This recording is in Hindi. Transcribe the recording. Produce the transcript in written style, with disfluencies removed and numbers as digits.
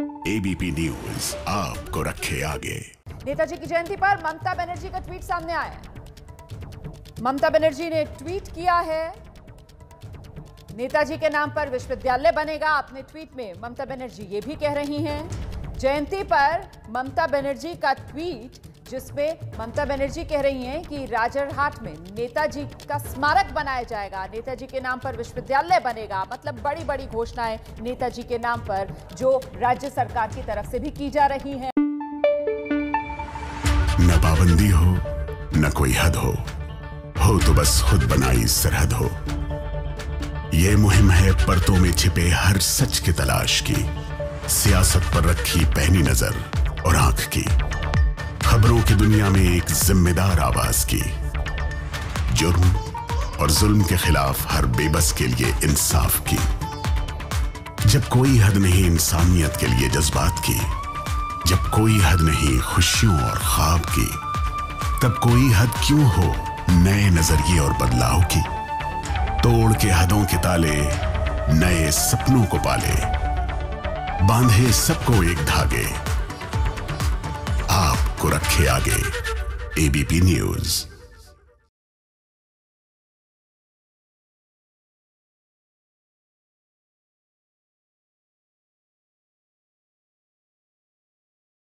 एबीपी न्यूज आपको रखे आगे। नेताजी की जयंती पर ममता बनर्जी का ट्वीट सामने आया है। ममता बनर्जी ने ट्वीट किया है, नेताजी के नाम पर विश्वविद्यालय बनेगा। अपने ट्वीट में ममता बनर्जी ये भी कह रही हैं, जयंती पर ममता बनर्जी का ट्वीट जिसमें ममता बनर्जी कह रही हैं कि राजरहाट में नेताजी का स्मारक बनाया जाएगा, नेताजी के नाम पर विश्वविद्यालय बनेगा। मतलब बड़ी बड़ी घोषणाएं नेताजी के नाम पर जो राज्य सरकार की तरफ से भी की जा रही हैं। न पाबंदी हो न कोई हद हो तो बस खुद बनाई सरहद हो। ये मुहिम है परतों में छिपे हर सच की तलाश की, सियासत पर रखी पैनी नजर और आंख की, खबरों की दुनिया में एक जिम्मेदार आवाज की, जुर्म और जुल्म के खिलाफ हर बेबस के लिए इंसाफ की। जब कोई हद नहीं इंसानियत के लिए जज्बात की, जब कोई हद नहीं खुशियों और ख्वाब की, तब कोई हद क्यों हो नए नजरिए और बदलाव की। तोड़ के हदों के ताले नए सपनों को पाले, बांधे सबको एक धागे, आपको रखे आगे। ABP news.